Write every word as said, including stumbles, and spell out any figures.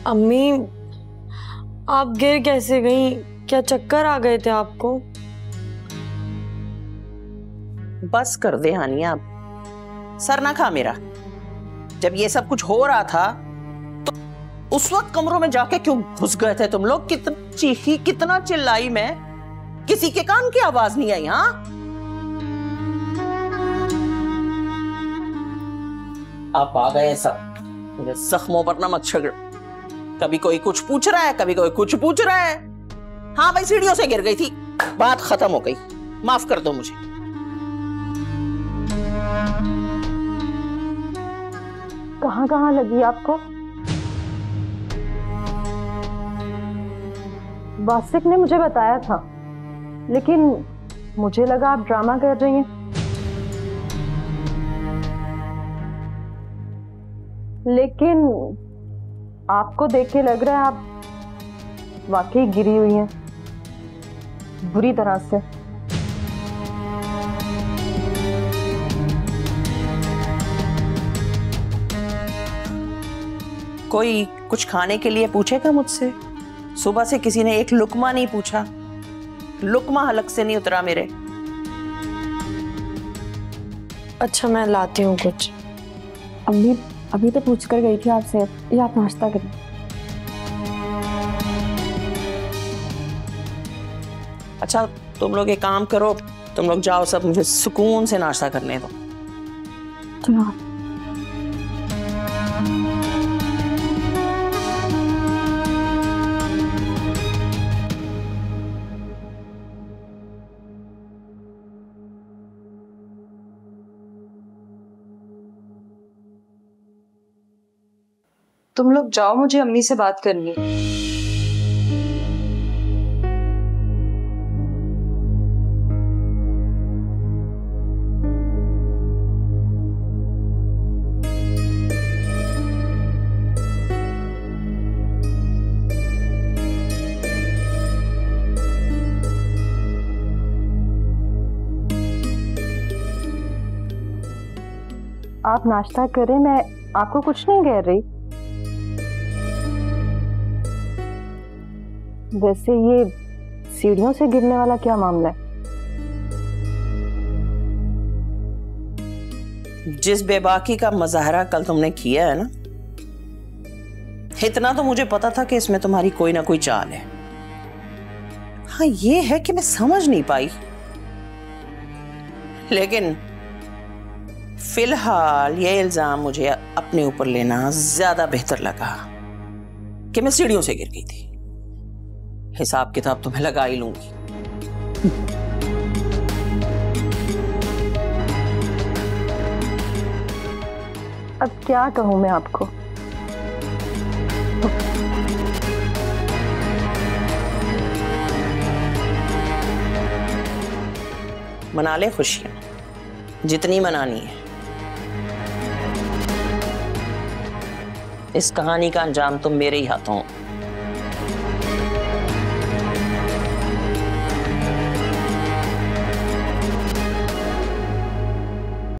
अम्मी, आप गिर कैसे गई? क्या चक्कर आ गए थे आपको? बस कर दे हानिया, सर ना खा मेरा। जब ये सब कुछ हो रहा था तो उस वक्त कमरों में जाके क्यों घुस गए थे तुम लोग? कितना चीखी, कितना चिल्लाई मैं, किसी के कान की आवाज नहीं आई। हाँ, आप आ गए सब, मेरे जख्मों पर नमक छिड़क। कभी कोई कुछ पूछ रहा है, कभी कोई कुछ पूछ रहा है। हाँ भाई, सीढ़ियों से गिर गई थी, बात खत्म हो गई, माफ कर दो मुझे। कहाँ कहाँ लगी आपको? वासिक ने मुझे बताया था, लेकिन मुझे लगा आप ड्रामा कर रही हैं। लेकिन आपको देख के लग रहा है आप वाकई गिरी हुई हैं, बुरी तरह से। कोई कुछ खाने के लिए पूछेगा मुझसे? सुबह से किसी ने एक लुकमा नहीं पूछा, लुकमा हलक से नहीं उतरा मेरे। अच्छा, मैं लाती हूँ कुछ। अम्मी, अभी तो पूछ कर गई थी आपसे, ये आप नाश्ता करें। अच्छा, तुम लोग एक काम करो, तुम लोग जाओ सब, मुझे सुकून से नाश्ता करने दो। चलो। तुम लोग जाओ, मुझे अम्मी से बात करनी है। आप नाश्ता करें, मैं आपको कुछ नहीं कह रही। वैसे ये सीढ़ियों से गिरने वाला क्या मामला है? जिस बेबाकी का मुजाहरा कल तुमने किया है ना, इतना तो मुझे पता था कि इसमें तुम्हारी कोई ना कोई चाल है। हाँ, ये है कि मैं समझ नहीं पाई, लेकिन फिलहाल ये इल्जाम मुझे अपने ऊपर लेना ज्यादा बेहतर लगा कि मैं सीढ़ियों से गिर गई थी। हिसाब किताब तो मैं लगा ही लूंगी। अब क्या कहूं मैं आपको? मना ले खुशियां, जितनी मनानी है। इस कहानी का अंजाम तो मेरे ही हाथों